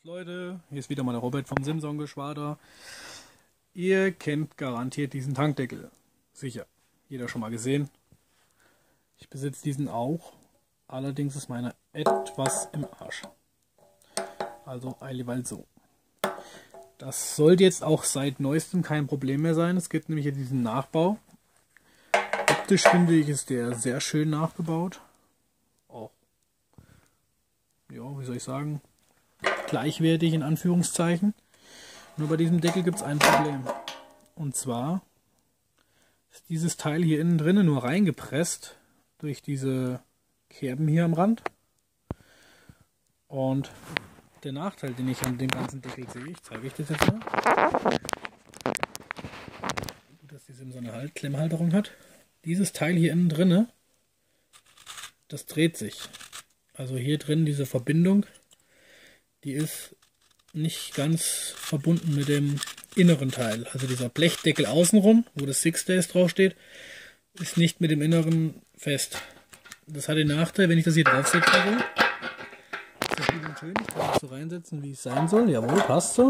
Leute, hier ist wieder mal der Robert vom Simson-Geschwader. Ihr kennt garantiert diesen Tankdeckel. Sicher, jeder schon mal gesehen. Ich besitze diesen auch, allerdings ist meiner etwas im Arsch. Also eiliweil so. Das sollte jetzt auch seit neuestem kein Problem mehr sein. Es gibt nämlich hier diesen Nachbau. Optisch finde ich, ist der sehr schön nachgebaut. Auch, ja, wie soll ich sagen, gleichwertig in Anführungszeichen. Nur bei diesem Deckel gibt es ein Problem. Und zwar ist dieses Teil hier innen drinnen nur reingepresst durch diese Kerben hier am Rand. Und der Nachteil, den ich an dem ganzen Deckel sehe, ich zeige euch das jetzt mal. Gut, dass die Simson eine Klemmhalterung hat. Dieses Teil hier innen drinne, das dreht sich. Also hier drin diese Verbindung, die ist nicht ganz verbunden mit dem inneren Teil. Also dieser Blechdeckel außenrum, wo das 6 Days draufsteht, ist nicht mit dem Inneren fest. Das hat den Nachteil, wenn ich das hier draufsetze, ist das gut und schön. Ich kann das so reinsetzen, wie es sein soll. Jawohl, passt so.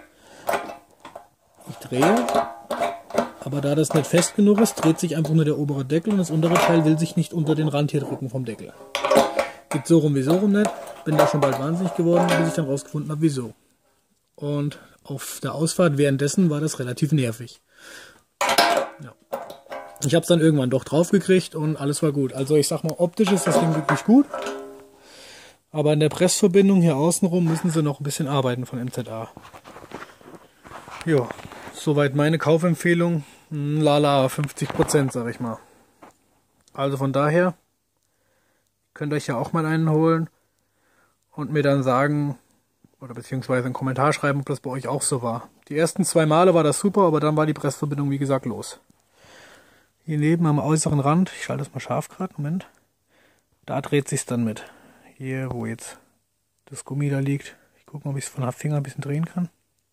Ich drehe, aber da das nicht fest genug ist, dreht sich einfach nur der obere Deckel und das untere Teil will sich nicht unter den Rand hier drücken vom Deckel. Geht so rum wie so rum nicht. Bin da schon bald wahnsinnig geworden, bis ich dann rausgefunden habe, wieso. Und auf der Ausfahrt währenddessen war das relativ nervig. Ja. Ich habe es dann irgendwann doch drauf gekriegt und alles war gut. Also ich sag mal, optisch ist das Ding wirklich gut. Aber in der Pressverbindung hier außenrum müssen sie noch ein bisschen arbeiten von MZA. Ja, soweit meine Kaufempfehlung. Lala, 50% sag ich mal. Also von daher könnt ihr euch ja auch mal einen holen und mir dann sagen, oder beziehungsweise einen Kommentar schreiben, ob das bei euch auch so war. Die ersten 2 Male war das super, aber dann war die Pressverbindung, wie gesagt, los. Hier neben am äußeren Rand, ich schalte das mal scharf gerade, Moment, da dreht sich dann mit. Hier, wo jetzt das Gummi da liegt. Ich gucke mal, ob ich es von der Finger ein bisschen drehen kann.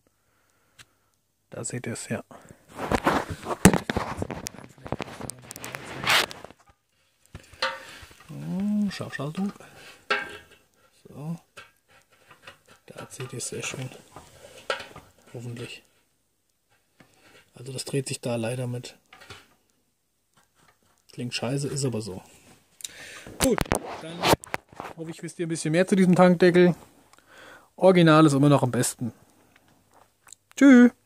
Da seht ihr es, ja. Scharfschaltung. So. Da seht ihr es sehr schön. Hoffentlich. Also das dreht sich da leider mit. Klingt scheiße, ist aber so. Gut, dann hoffe ich, wisst ihr ein bisschen mehr zu diesem Tankdeckel. Original ist immer noch am besten. Tschüss.